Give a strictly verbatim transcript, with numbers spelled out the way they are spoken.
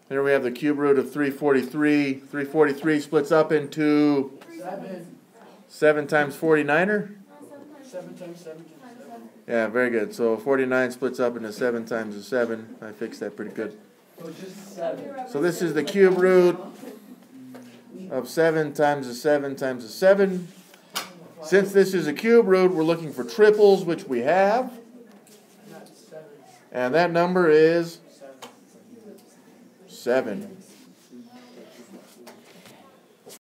Here we have the cube root of three forty-three. three forty-three splits up into seven. seven times forty-niner? seven times seven times seven. Yeah, very good. So forty-nine splits up into seven times a seven. I fixed that pretty good. Oh, just seven. So this is the cube root of seven times a seven times a seven. Since this is a cube root, we're looking for triples, which we have. And that number is seven.